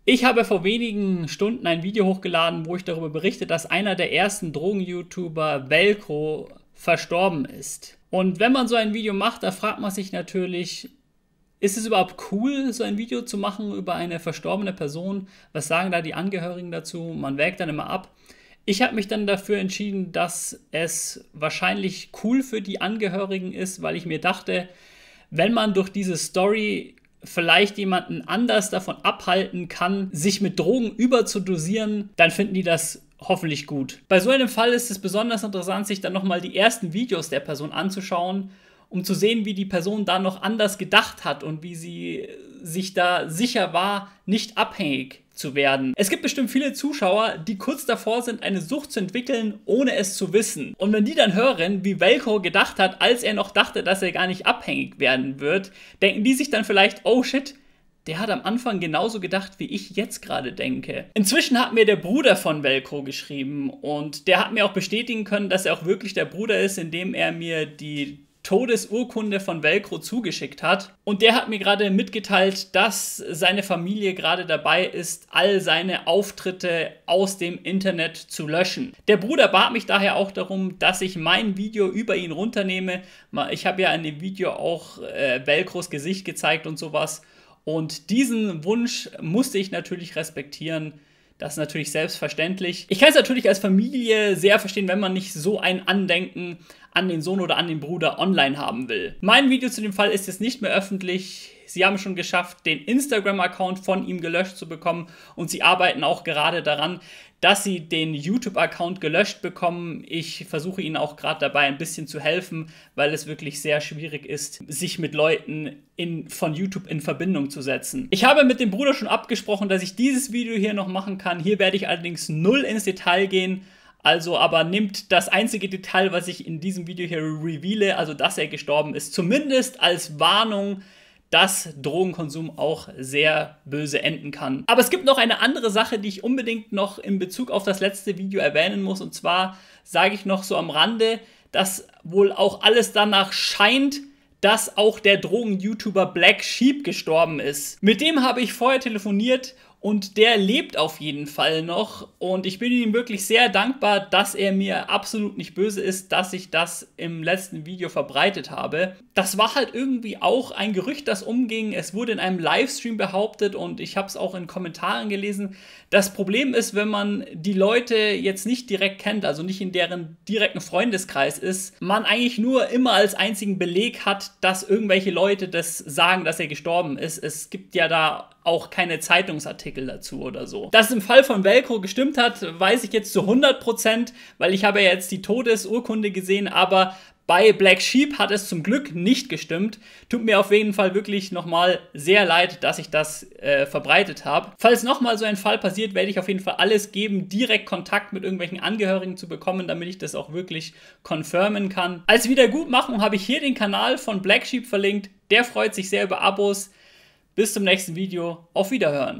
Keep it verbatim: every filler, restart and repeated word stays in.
Ich habe vor wenigen Stunden ein Video hochgeladen, wo ich darüber berichte, dass einer der ersten Drogen-YouTuber, Velko, verstorben ist. Und wenn man so ein Video macht, da fragt man sich natürlich, ist es überhaupt cool, so ein Video zu machen über eine verstorbene Person? Was sagen da die Angehörigen dazu? Man wägt dann immer ab. Ich habe mich dann dafür entschieden, dass es wahrscheinlich cool für die Angehörigen ist, weil ich mir dachte, wenn man durch diese Story vielleicht jemanden anders davon abhalten kann, sich mit Drogen überzudosieren, dann finden die das hoffentlich gut. Bei so einem Fall ist es besonders interessant, sich dann nochmal die ersten Videos der Person anzuschauen, um zu sehen, wie die Person da noch anders gedacht hat und wie sie sich da sicher war, nicht abhängig zu werden. Es gibt bestimmt viele Zuschauer, die kurz davor sind, eine Sucht zu entwickeln, ohne es zu wissen. Und wenn die dann hören, wie Velko gedacht hat, als er noch dachte, dass er gar nicht abhängig werden wird, denken die sich dann vielleicht, oh shit, der hat am Anfang genauso gedacht, wie ich jetzt gerade denke. Inzwischen hat mir der Bruder von Velko geschrieben und der hat mir auch bestätigen können, dass er auch wirklich der Bruder ist, indem er mir die Todesurkunde von Velko zugeschickt hat. Und der hat mir gerade mitgeteilt, dass seine Familie gerade dabei ist, all seine Auftritte aus dem Internet zu löschen. Der Bruder bat mich daher auch darum, dass ich mein Video über ihn runternehme. Ich habe ja in dem Video auch äh, Velkos Gesicht gezeigt und sowas. Und diesen Wunsch musste ich natürlich respektieren. Das ist natürlich selbstverständlich. Ich kann es natürlich als Familie sehr verstehen, wenn man nicht so ein Andenken an den Sohn oder an den Bruder online haben will. Mein Video zu dem Fall ist jetzt nicht mehr öffentlich. Sie haben schon geschafft, den Instagram-Account von ihm gelöscht zu bekommen und sie arbeiten auch gerade daran, dass sie den YouTube-Account gelöscht bekommen. Ich versuche ihnen auch gerade dabei ein bisschen zu helfen, weil es wirklich sehr schwierig ist, sich mit Leuten in, von YouTube in Verbindung zu setzen. Ich habe mit dem Bruder schon abgesprochen, dass ich dieses Video hier noch machen kann. Hier werde ich allerdings null ins Detail gehen. Also aber nimmt das einzige Detail, was ich in diesem Video hier reveale, also dass er gestorben ist, zumindest als Warnung, dass Drogenkonsum auch sehr böse enden kann. Aber es gibt noch eine andere Sache, die ich unbedingt noch in Bezug auf das letzte Video erwähnen muss. Und zwar sage ich noch so am Rande, dass wohl auch alles danach scheint, dass auch der Drogen-YouTuber Black Sheep gestorben ist. Mit dem habe ich vorher telefoniert und der lebt auf jeden Fall noch. Und ich bin ihm wirklich sehr dankbar, dass er mir absolut nicht böse ist, dass ich das im letzten Video verbreitet habe. Das war halt irgendwie auch ein Gerücht, das umging. Es wurde in einem Livestream behauptet und ich habe es auch in Kommentaren gelesen. Das Problem ist, wenn man die Leute jetzt nicht direkt kennt, also nicht in deren direkten Freundeskreis ist, man eigentlich nur immer als einzigen Beleg hat, dass irgendwelche Leute das sagen, dass er gestorben ist. Es gibt ja da auch keine Zeitungsartikel dazu oder so. Dass es im Fall von Velko gestimmt hat, weiß ich jetzt zu hundert Prozent, weil ich habe ja jetzt die Todesurkunde gesehen, aber bei Black Sheep hat es zum Glück nicht gestimmt. Tut mir auf jeden Fall wirklich nochmal sehr leid, dass ich das äh, verbreitet habe. Falls nochmal so ein Fall passiert, werde ich auf jeden Fall alles geben, direkt Kontakt mit irgendwelchen Angehörigen zu bekommen, damit ich das auch wirklich confirmen kann. Als Wiedergutmachung habe ich hier den Kanal von Black Sheep verlinkt. Der freut sich sehr über Abos. Bis zum nächsten Video. Auf Wiederhören.